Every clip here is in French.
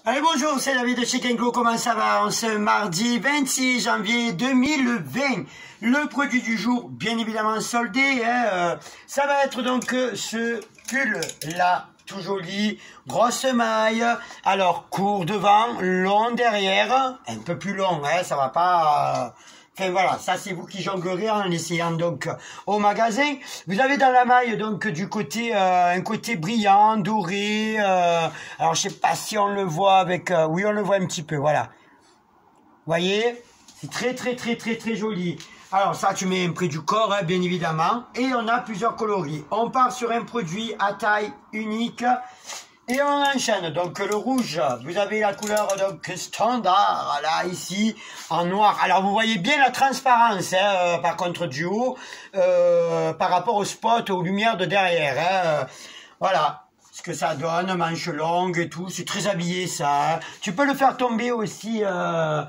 Allez, bonjour, c'est David de chez Kengo. Comment ça va en ce mardi 26 janvier 2020? Le produit du jour, bien évidemment soldé, hein, ça va être donc ce pull-là, tout joli, grosse maille, alors court devant, long derrière, un peu plus long, hein, ça va pas... Enfin voilà, ça c'est vous qui jonglerez en essayant donc au magasin. Vous avez dans la maille donc du côté un côté brillant, doré. Alors je sais pas si on le voit avec, oui on le voit un petit peu, voilà. Vous voyez, c'est très joli. Alors ça tu mets un près du corps hein, bien évidemment. Et on a plusieurs coloris. On part sur un produit à taille unique. Et on enchaîne, donc le rouge, vous avez la couleur donc standard, là, ici, en noir. Alors vous voyez bien la transparence, hein, par contre du haut, par rapport au spot, aux lumières de derrière. Hein, voilà, ce que ça donne, manche longue et tout, c'est très habillé ça. Hein. Tu peux le faire tomber aussi, il y a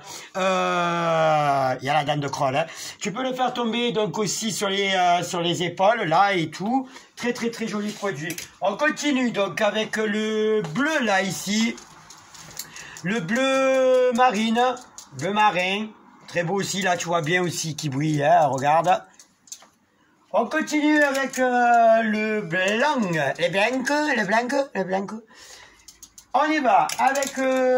la dent de Kroll, hein. Tu peux le faire tomber donc aussi sur les épaules, là et tout. Très joli produit. On continue donc avec le bleu là ici. Le bleu marine, bleu marin. Très beau aussi là, tu vois bien aussi qui brille, hein, regarde. On continue avec le blanc, le blanc. On y va avec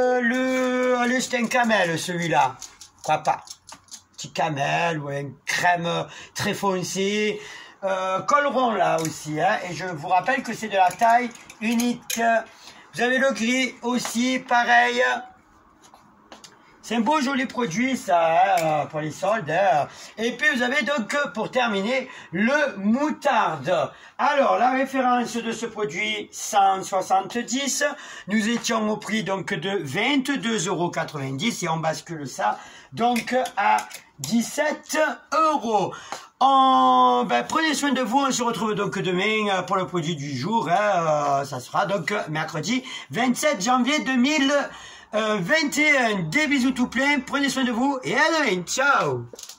c'est un camel celui-là. Pourquoi pas? Petit camel ou un crème très foncé. Col rond là aussi, hein, et je vous rappelle que c'est de la taille unique. Vous avez le gris aussi, pareil. C'est un beau joli produit ça, hein, pour les soldes. Hein. Et puis vous avez donc pour terminer le moutarde. Alors la référence de ce produit 170. Nous étions au prix donc de 22,90 € et on bascule ça donc à 17 €. Prenez soin de vous, on se retrouve donc demain pour le produit du jour. Hein, ça sera donc mercredi 27 janvier 2021. Des bisous tout plein, prenez soin de vous et à demain, ciao.